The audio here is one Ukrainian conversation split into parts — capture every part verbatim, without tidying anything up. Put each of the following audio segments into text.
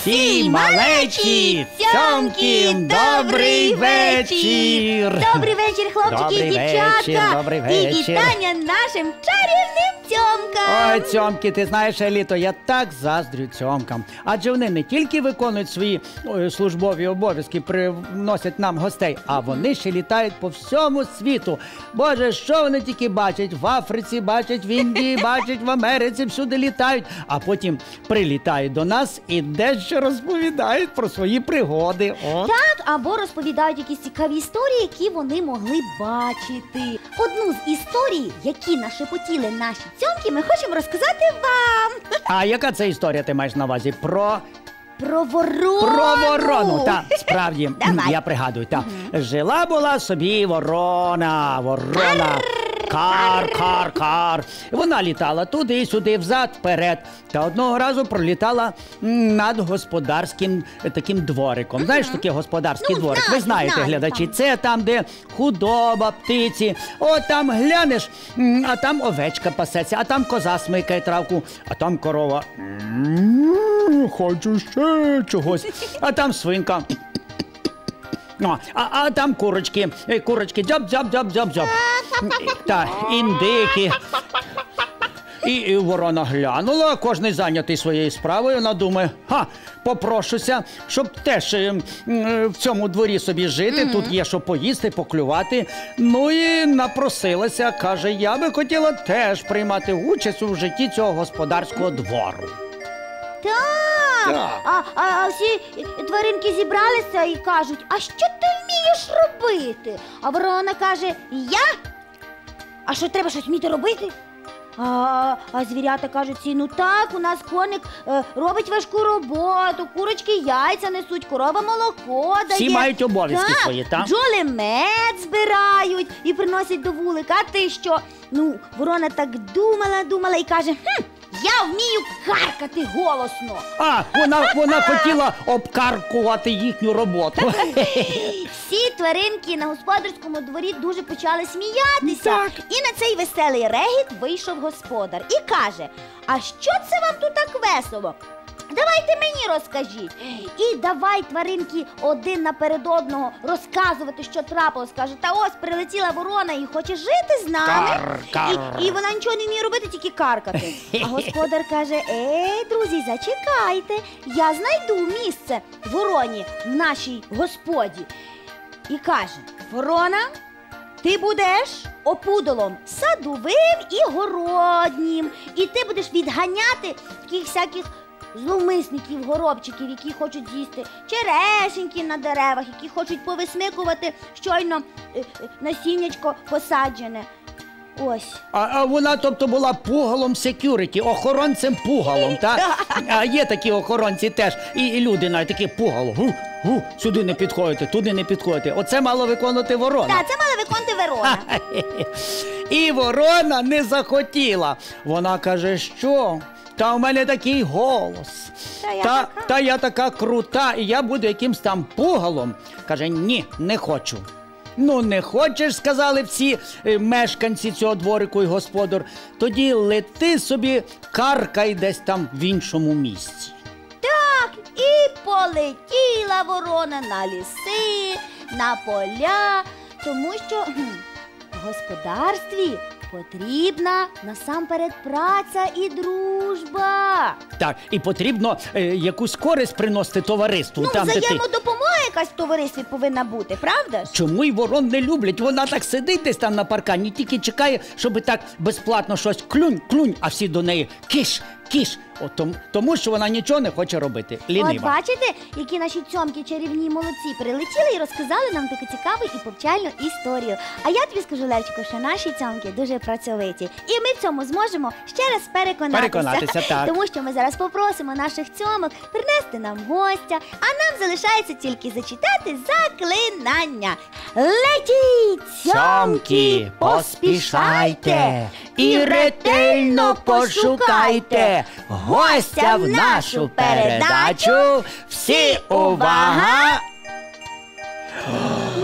Всі малечі, цьомки, добрий вечір! Добрий вечір, хлопчики Добрий і дівчатка! вечір, добрий І вечір. вітання нашим чарівним цьомкам! Ой, цьомки, ти знаєш, Еліто, я так заздрю цьомкам. Адже вони не тільки виконують свої ой, службові обов'язки, приносять нам гостей, а вони ще літають по всьому світу. Боже, що вони тільки бачать? В Африці бачать, в Індії бачать, в Америці, всюди літають. А потім прилітають до нас і дещо розповідають про свої пригоди. О. Так, або розповідають якісь цікаві історії, які вони могли бачити. Одну з історій, які нашепотіли наші цьомки, ми хочемо розказати вам. А яка це історія ти маєш на увазі? Про... Про ворону. Про ворону, так, справді, Давай. я пригадую, так. Жила була собі ворона, ворона. Кар, кар, кар. Вона літала туди-сюди, взад, вперед. Та одного разу пролітала м, над господарським е, таким двориком. Знаєш, таке господарський Ну, дворик? знаю, Ви знаєте, знаю, глядачі, там. це там, де худоба, птиці. О, там глянеш, м, а там овечка пасеться, а там коза смикає травку, а там корова. М, Хочу ще чогось. А там свинка. Ну, а, а там курочки, е, курочки, дзьоб-дзьоб-дзьоб-дзьоб-дзьоб. Так, індики. І, і ворона глянула, кожний зайнятий своєю справою, вона думає, ха, попрошуся, щоб теж е, м, в цьому дворі собі жити, тут є що поїсти, поклювати. Ну і напросилася, каже, я би хотіла теж приймати участь у житті цього господарського двору. Так. Так. А, а, а всі тваринки зібралися і кажуть, а що ти вмієш робити? А ворона каже, я? А що, треба щось вміти робити? А, а звірята кажуть всі, ну так, у нас коник е, робить важку роботу, курочки яйця несуть, корова молоко дає. Всі мають обов'язки так, свої, так? бджоли мед збирають і приносять до вулика. А ти що? Ну, ворона так думала, думала і каже, хм, я вмію каркати голосно. А, вона, вона хотіла обкаркувати їхню роботу. Всі тваринки на господарському дворі дуже почали сміятися. Так. І на цей веселий регіт вийшов господар і каже, а що це вам тут так весело? Давайте мені розкажіть. І давай тваринки один наперед одного розказувати, що трапилось. Каже, та ось прилетіла ворона і хоче жити з нами. Кар, кар. І, і вона нічого не вміє робити, тільки каркати. А господар каже, ей, друзі, зачекайте, я знайду місце вороні в нашій господі. І каже, ворона, ти будеш опудолом садовим і городнім. І ти будеш відганяти таких всяких зловмисників, горобчиків, які хочуть з'їсти черешеньки на деревах, які хочуть повисмикувати щойно е, е, насіннячко посаджене. Ось. А, а вона, тобто, була пугалом секюріті, охоронцем-пугалом, так? А є такі охоронці теж, і, і люди навіть такі пугало. Гу, гу, сюди не підходите, туди не підходите. Оце мало виконувати ворона. Так, це мала виконати ворона. І ворона не захотіла. Вона каже, що? Та у мене такий голос. Та я та, така. та я така крута, і я буду якимсь там пугалом. Каже, ні, не хочу. Ну, не хочеш, сказали всі е, мешканці цього дворику і господар, тоді лети собі, каркай десь там в іншому місці. Так, і полетіла ворона на ліси, на поля, тому що кхм, в господарстві потрібна насамперед праця і дружба. Так, і потрібно е, якусь користь приносити товариству. Ну, там, де ти... взаємодопомога якась в товаристві повинна бути, правда ж? Чому й ворон не люблять? Вона так сидить десь там на паркані, тільки чекає, щоб так безплатно щось клюнь, клюнь, а всі до неї киш, киш. От тому, тому що вона нічого не хоче робити. От Лінива. бачите, які наші цьомки чарівні молодці прилетіли і розказали нам таку цікаву і повчальну історію. А я тобі скажу, Левчику, що наші цьомки дуже працьовиті. І ми в цьому зможемо ще раз переконатися. Переконатися, так. Тому що ми зараз попросимо наших цьомок принести нам гостя, а нам залишається тільки зачитати заклинання. Летіть, цьомки, поспішайте і ретельно пошукайте гостя в нашу передачу. Всі увага!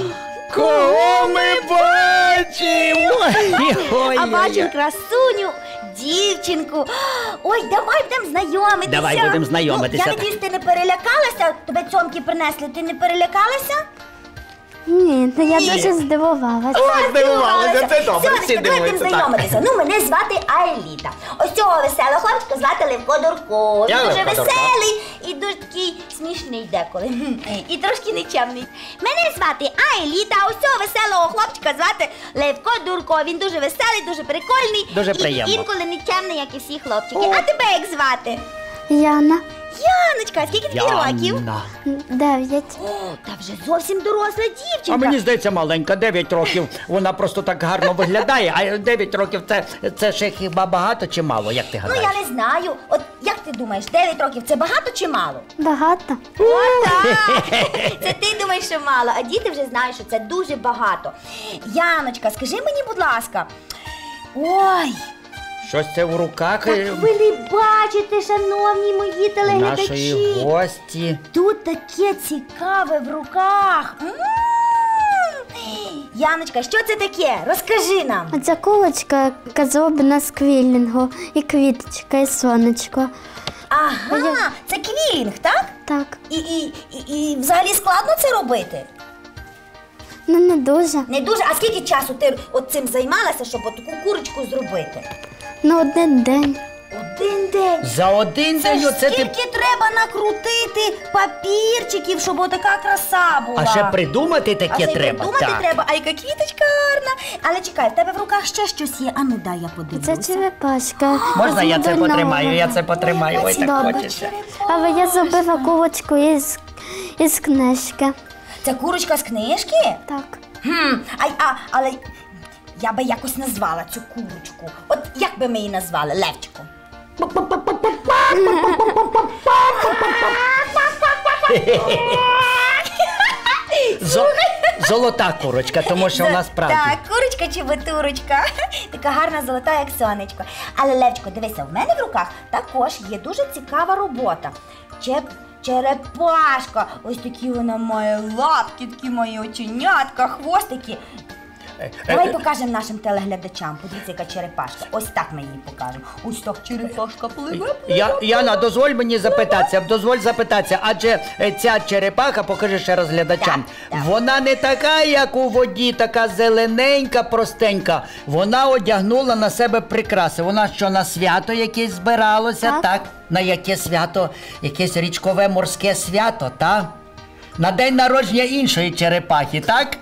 Кого ми бачимо? Ой, А ой, бачимо ой. красуню дівчинку. Ой, давай будемо знайомитися. Давай будемо знайомитися. Ну, я надіюсь, ти не перелякалася? Тебе цьомки принесли, ти не перелякалася? Ні, ну я Ні. дуже здивувалася. Ой, здивувалася, це добре, Сонечко, всі давай будемо дивуються, так. знайомитися. Ну, мене звати Аеліта. Ось цього веселого хлопчика звати Левко Дурко. Він Я дуже Левко Дурко. веселий і дуже такий смішний деколи. І трошки нечемний. Мене звати Аеліта, а ось цього веселого хлопчика звати Левко Дурко. Він дуже веселий, дуже прикольний. Дуже і приємно. інколи нечемний, як і всі хлопчики. О. А тебе як звати? Яна, Яночка, а скільки тобі років? Яна. дев'ять. О, та вже зовсім доросла дівчинка. А мені здається, маленька, дев'ять років. Вона просто так гарно виглядає, а дев'ять років це, це ще хіба багато чи мало, як ти Ну, гадаєш? я не знаю. От як ти думаєш, дев'ять років це багато чи мало? Багато. О, так! Це ти думаєш, що мало, а діти вже знають, що це дуже багато. Яночка, скажи мені, будь ласка. Ой, Щось це в руках так е, ви не бачите, шановні мої нашої телеглядачі. гості. Тут таке цікаве в руках. М! Яночка, що це таке? Розкажи нам. Оця кулочка зроблена з квілінгу, і квіточка, і сонечко. Ага, це квілінг, так? Так, І, і, і, і взагалі складно це робити? ну не дуже. Не дуже. А скільки часу ти от цим займалася, щоб от таку курочку зробити? Ну один день. Один день. За один Це день ж оце ти. скільки треба накрутити папірчиків, щоб отака краса була. А ще придумати таке А ще й треба. придумати Так. треба. А яка квіточка гарна. Але чекай, в тебе в руках ще щось є. А ну дай я Це подивлюся. черепашка. Можна з я це модернового. потримаю? Я це потримаю. Ой, так Добре. хочеться. Але я зробила кулочку із, із книжки. Це курочка з книжки? Так. Хм, а, а, але я би якось назвала цю курочку. От як би ми її назвали, Левчику? Зо- Золота курочка, тому що вона справді. Так, курочка чи бутурочка. Така гарна золота, як сонечко. Але, Левчико, дивися, в мене в руках також є дуже цікава робота. Чеп... Черепашка. Ось такі вона має лапки, такі мої оченятка, хвостики. Е, Давай е, покажемо нашим телеглядачам. Подивіться, яка черепашка. Ось так ми її покажемо. Ось так черепашка пливе. Я, Яна, дозволь мені запитатися, дозволь запитатися, адже е, ця черепаха, покажи ще раз глядачам, Так, так. вона не така, як у воді, така зелененька, простенька. Вона одягнула на себе прикраси. Вона що, на свято якесь збиралося, так? Так. На яке свято? Якесь річкове морське свято, так? На день народження іншої черепахи, так?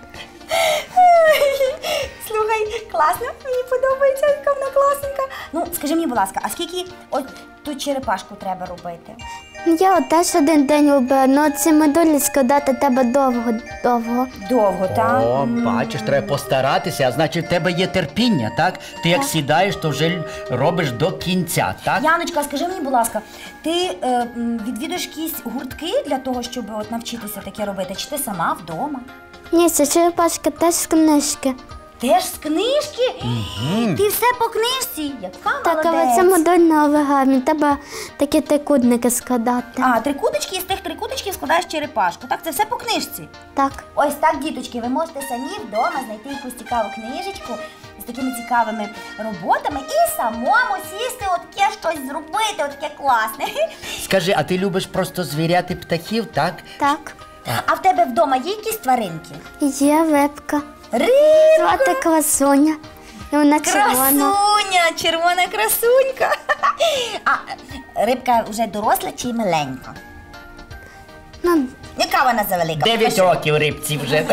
Слухай, класно, мені подобається, яка вона класненька. Ну, скажи мені, будь ласка, а скільки от ту черепашку треба робити? Я от теж один день робила, але ці медулі складати треба довго-довго. Довго, так? О, бачиш, треба постаратися, а значить, в тебе є терпіння, так? Ти як сідаєш, то вже робиш до кінця, так? Яночка, скажи мені, будь ласка, ти е, м, відвідуєш якісь гуртки для того, щоб от навчитися таке робити? Чи ти сама вдома? Ні, це черепашка теж з книжки. Теж з книжки? Ти все по книжці? Яка Так, але молодець. це модульне оригамі, треба такі трикутники складати. А, трикуточки, з тих трикуточків складаєш черепашку. Так, це все по книжці? Так. Ось так, діточки, ви можете самі вдома знайти якусь цікаву книжечку з такими цікавими роботами і самому сісти, отаке щось зробити, отаке класне. Скажи, а ти любиш просто звіряти птахів, так? Так. А в тебе вдома є якісь тваринки? Є рибка. Рибка! Звати Красуня. І вона червона. Красуня, червона красунька. А е, рибка вже доросла чи маленька? Ну, Яка вона завелика? Дев'ять років рибці вже.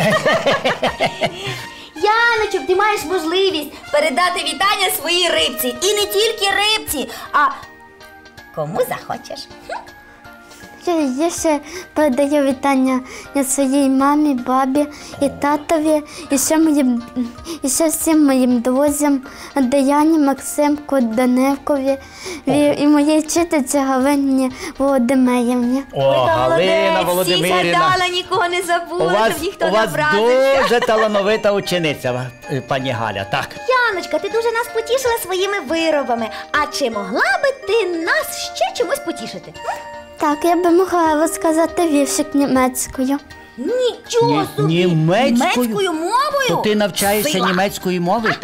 Яночок, ти маєш можливість передати вітання своїй рибці. І не тільки рибці, а кому захочеш. я, я ще передаю вітання своїй мамі, бабі і татові, і ще, моїм, і ще всім моїм друзям Даяні, Максимку, Данилкові і, і моїй вчительці Галині Володимирівні. О, Галина Всі Володимирівна. згадала, нікого не У забула, вас, щоб ніхто у не вас образився. дуже талановита учениця, е, пані Галя, так. Яночка, ти дуже нас потішила своїми виробами. А чи могла би ти нас ще чимось потішити? Так, я би могла розказати віршик німецькою. Нічого Ні- собі! німецькою? Німецькою мовою? То ти навчаєшся Сила. німецької мови, так?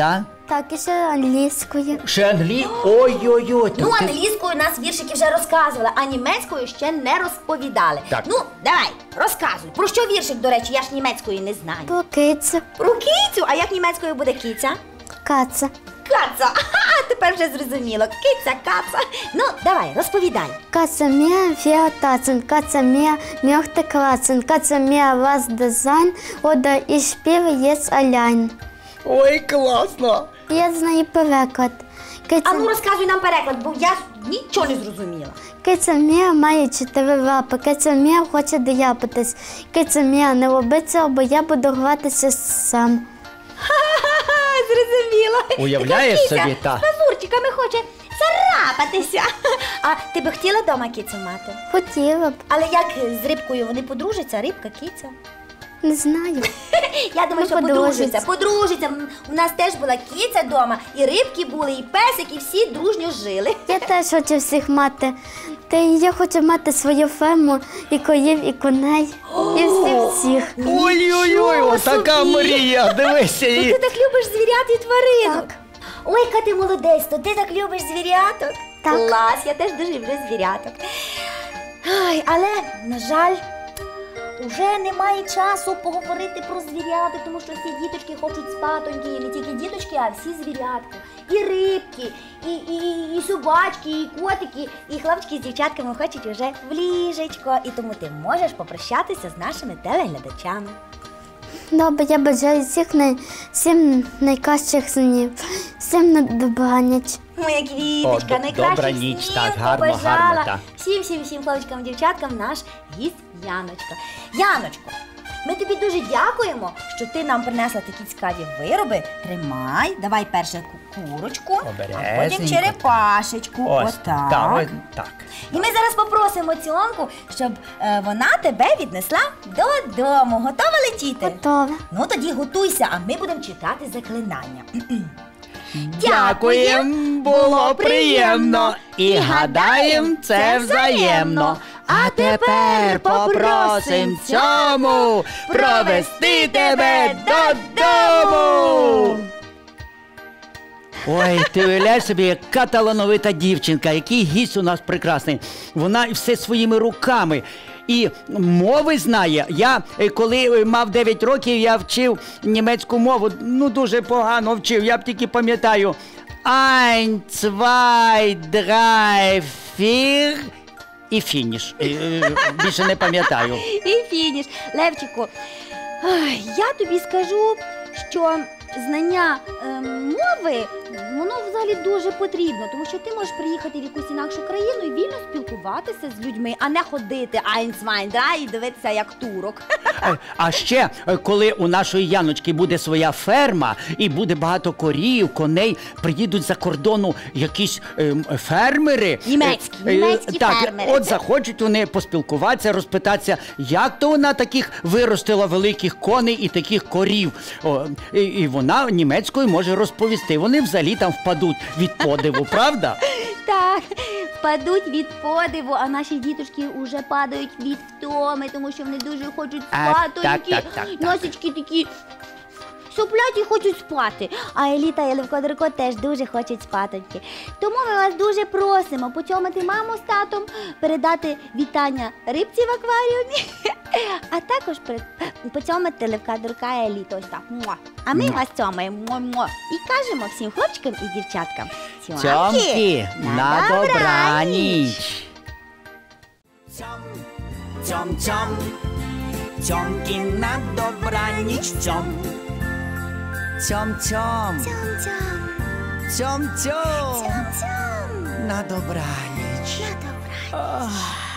Так, і ще англійською. Ще англій? Ой-ой-ой. Ну, так ти- англійською нас віршики вже розказували, а німецькою ще не розповідали. Так. Ну, давай, розказуй. Про що віршик, до речі, я ж німецької не знаю. Про кицю, Про кицю, а як німецькою буде киця? каца. Каца. Ага, тепер вже зрозуміло. Киця, каца. Ну, давай, розповідай. Каца мія фіа тацен, каца мія мьохте клацен, каца мія вас дизайн, ода і шпів єц аляйн. Ой, класно. Я знаю переклад. Киця, А ну розказуй нам переклад, бо я нічого не зрозуміла. киця мія має чотири лапи, киця мія хоче дояпатись. Киця мія не робить цього, бо я буду гратися сам. Ха-ха-ха, зрозуміла. Уявляєш Така киця собі, та. з пазурчиками хоче царапатися. А ти би хотіла вдома кицю мати? Хотіла б, Але як з рибкою вони подружаться, рибка, киця? не знаю. Я думаю, Ну, що подружаться. подружаться. Подружаться. М, У нас теж була киця вдома, і рибки були, і песик, і всі дружньо жили. Я теж хочу всіх мати. Та й я хочу мати свою ферму, і коїв, і коней, і всіх всіх. Ой-ой-ой, Нічого отака собі. мрія, дивися. То І... ти так любиш звірят і тваринок. Так. Ой, яка ти молодець, то ти так любиш звіряток. Так. Клас, я теж дуже люблю звіряток. Ай, але, на жаль, уже немає часу поговорити про звіряток, тому що всі діточки хочуть спатоньки, і не тільки діточки, а всі звірятки. І рибки, і, і, і собачки, і котики, і хлопчики з дівчатками хочуть уже в ліжечко. І тому ти можеш попрощатися з нашими телеглядачами. Добре, я бажаю всіх най... всім найкращих снів, всім на добраніч. Моя О, квіточка, д- найкращих добра ніч, снів так, гарно, побажала гарно, так. всім, всім, всім хлопчикам, дівчаткам наш гість Яночка. Яночко, ми тобі дуже дякуємо, що ти нам принесла такі цікаві вироби. Тримай, давай перше ку- курочку, а потім Обережненько. черепашечку. Ось Отак. так, ось так. І ми зараз попросимо Цьомку, щоб е, вона тебе віднесла додому. Готова летіти? Готова. Ну тоді готуйся, а ми будемо читати заклинання. Дякуєм, було приємно. І гадаєм, це взаємно. А тепер попросим цьому провести тебе додому. Ой, ти уявляєш собі, яка талановита дівчинка, який гість у нас прекрасний. Вона все своїми руками. І мови знає. Я, е, коли е, мав дев'ять років, я вчив німецьку мову. Ну, дуже погано вчив. Я б тільки пам'ятаю. Ein, zwei, drei, vier і фініш. Е, е, Більше не пам'ятаю. І фініш. Левчику, ай, я тобі скажу, що знання е, мови, воно взагалі дуже потрібно, тому що ти можеш приїхати в якусь інакшу країну і вільно спілкуватися з людьми, а не ходити айнцвайн, да, і дивитися як турок. Е, А ще, е, коли у нашої Яночки буде своя ферма і буде багато корів, коней, приїдуть за кордону якісь ем, фермери. Німецькі, Е, е, німецькі так, фермери. От захочуть вони поспілкуватися, розпитатися, як то вона таких виростила великих коней і таких корів. О, і, і вона німецькою може розповісти. Вони взагалі там впадуть від подиву, правда? Так, впадуть від подиву, а наші діточки вже падають від втоми, тому що вони дуже хочуть А, спати, так, які так, так, так. носички такі соплять і хочуть спати. А Еліта і Левко Дерко теж дуже хочуть спатоньки. Тому ми вас дуже просимо поцьомити маму з татом, передати вітання рибці в акваріумі, а також при- поцьомити Левка Дерка і Еліту. Ось так. Муа. А ми вас цьомаємо. Муа-муа. І кажемо всім хлопчикам і дівчаткам. Цьомки, на добраніч! Цьом, цьом, цьом, цьомки на добраніч, цьом. Цьом, цьом, цьом, цьом, на добраніч. На добраніч. Ах.